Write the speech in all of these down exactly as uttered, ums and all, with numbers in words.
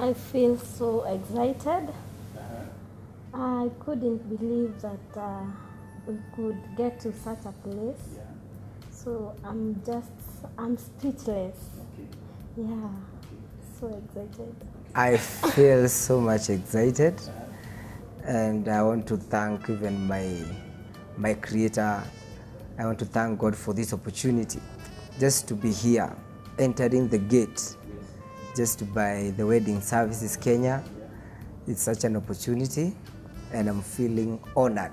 I feel so excited. Uh-huh. I couldn't believe that uh, we could get to such a place. Yeah. So I'm just, I'm speechless. Okay. Yeah, Okay. so excited. I feel so much excited, Uh-huh. and I want to thank even my my creator. I want to thank God for this opportunity, just to be here, entering the gate, Yes. just by the Wedding Services Kenya. It's such an opportunity, and I'm feeling honored.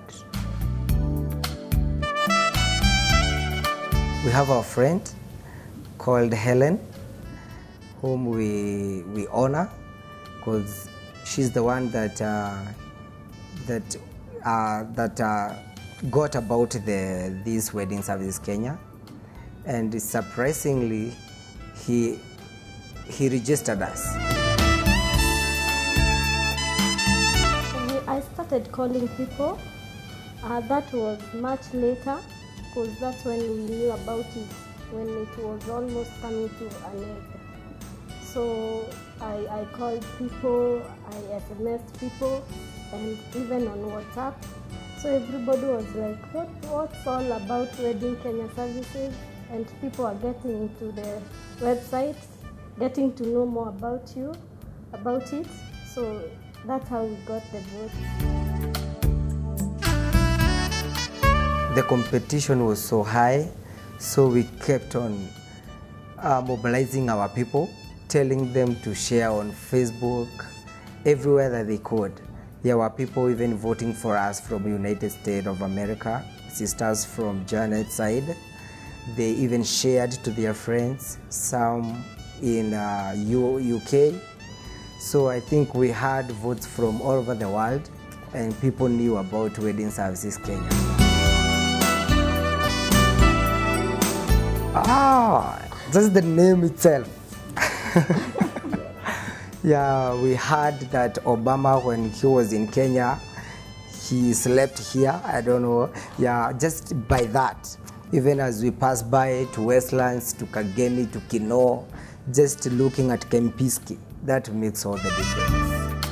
We have our friend called Helen, whom we we honor, because she's the one that uh, that uh, that uh, got about the this Wedding Services Kenya, and surprisingly, he he registered us. I started calling people. Uh, that was much later, because that's when we knew about it, when it was almost coming to an end. So I, I called people, I S M S'd people, and even on WhatsApp. So everybody was like, what, what's all about Wedding Kenya Services? And people are getting into the website, getting to know more about you, about it. So that's how we got the vote. The competition was so high, so we kept on uh, mobilizing our people, telling them to share on Facebook, everywhere that they could. There were people even voting for us from United States of America, sisters from Janet's side. They even shared to their friends, some in uh, U K. So I think we had votes from all over the world, and people knew about Wedding Services Kenya. Ah, just the name itself. Yeah, we heard that Obama, when he was in Kenya, he slept here. I don't know. Yeah, just by that. Even as we pass by to Westlands, to Kagemi, to Kino, just looking at Kempinski, that makes all the difference.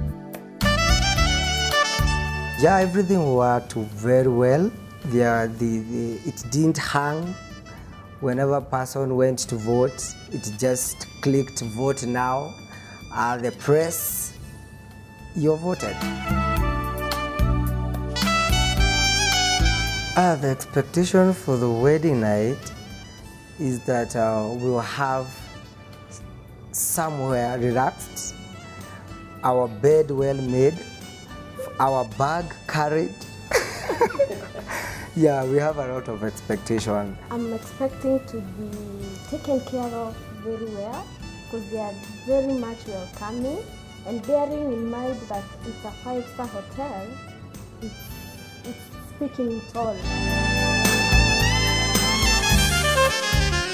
Yeah, everything worked very well. Yeah, the, the, it didn't hang. Whenever a person went to vote, it just clicked vote now. Uh, the press, you voted. Uh, the expectation for the wedding night is that uh, we will have somewhere relaxed, our bed well made, our bag carried. Yeah, we have a lot of expectation. I'm expecting to be taken care of very well, because they are very much welcoming, and bearing in mind that it's a five-star hotel, it's, it's speaking it all.